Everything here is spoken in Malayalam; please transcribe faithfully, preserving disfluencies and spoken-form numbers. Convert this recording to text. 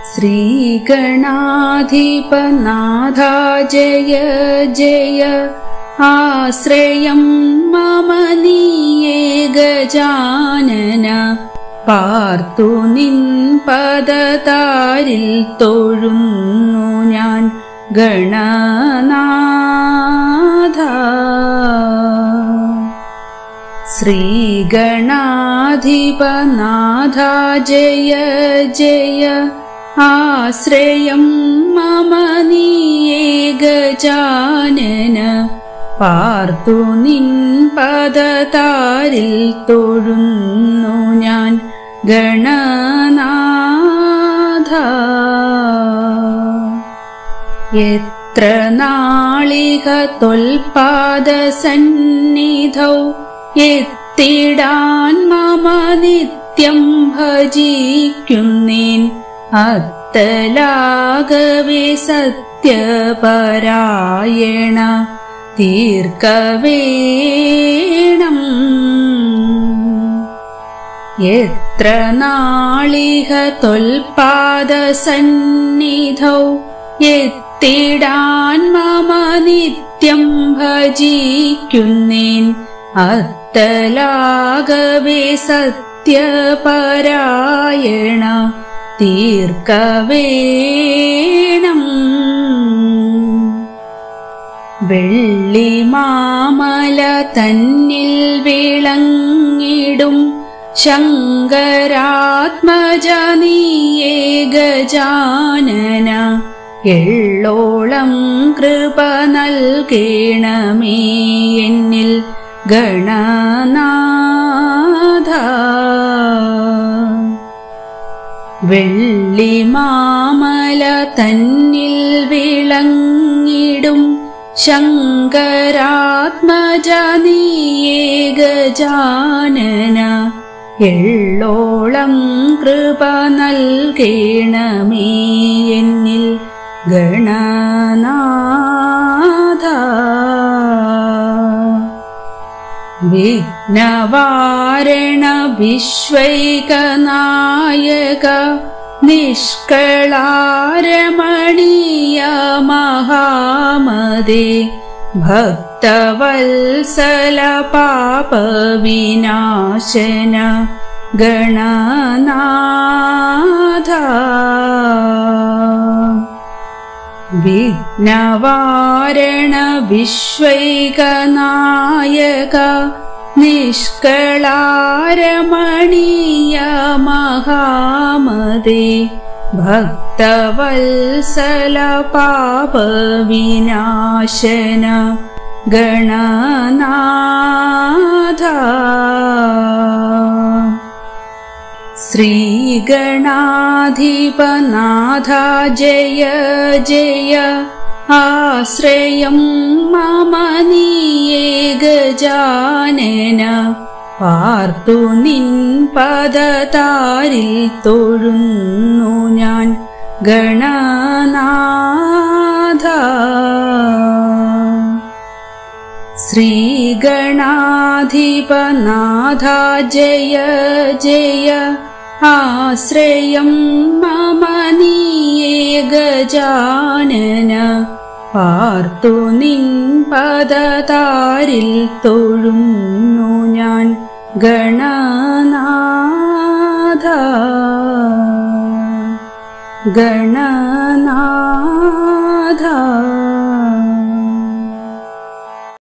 श्रीगणाधिपनाथा जय जय आश्रयं मम नीये गजानन പാർത്തു നിൻ പദതാരിൽ തൊഴുന്നു ഞാൻ ഗണനാഥ. ശ്രീഗണാധിപനാഥ ജയ ജയ ആശ്രയം മമ നീയേ ഗജാനന പാർത്തു നിൻ പദതാരിൽ തൊഴുന്നു ഞാൻ ഗണനാഥ. എത്ര നാളിക ത്വൽപാദസന്നിധൗ എത്തിടാൻ മമ നിത്യം ഭജിക്കുന്നേൻ അത്തലാകവേ സത്യപരായണ തീർക്കവേണം. എത്ര നാളിക ത്വൽപാദസന്നിധൗ എത്തിടാൻ മമ നിത്യം ഭജിക്കുന്നേൻ അത്തലാകവേ സത്യപരായണ തീർക്കവേണം. വെള്ളിമാമല തന്നിൽ വിളങ്ങിടും ശങ്കരാത്മജ നീയേ ഗജാനന എള്ളോളം കൃപ നൽകേണമേ എന്നിൽ ഗണനാഥ. വെള്ളിമാമല തന്നിൽ വിളങ്ങിടും ശങ്കരാത്മജ നീയേ ഗജാനന എള്ളോളം കൃപ നൽകേണമേ എന്നിൽ ഗണനാഥ. വിഘ്നവാരണ വിശ്വൈകനായക നിഷ്കളാരമണീയ മഹാമദേ ഭക്തവത്സല പാപവിനാശന ഗണനാഥ. വിഘ്നവാരണ വിശ്വൈകനായക നിഷ്കളാരമണീയ മഹാമദേ ഭക്തവത്സല പാപവിനാശന ഗണനാഥ. ശ്രീഗണാധിപനാഥ ജയ ജയ ആശ്രയം മമ നീയേ ഗജാനന പാർത്തു നിൻ പദതാരിൽ തൊഴുന്നു ഞാൻ ഗണനാഥ. ശ്രീഗണാധിപനാഥ ജയ ജയ ആശ്രയം മമ നീയേ ഗജാനന പാർത്തു നിൻ പദതാരിൽ തൊഴുന്നു ഞാൻ ഗണനാഥ ഗണനാഥ.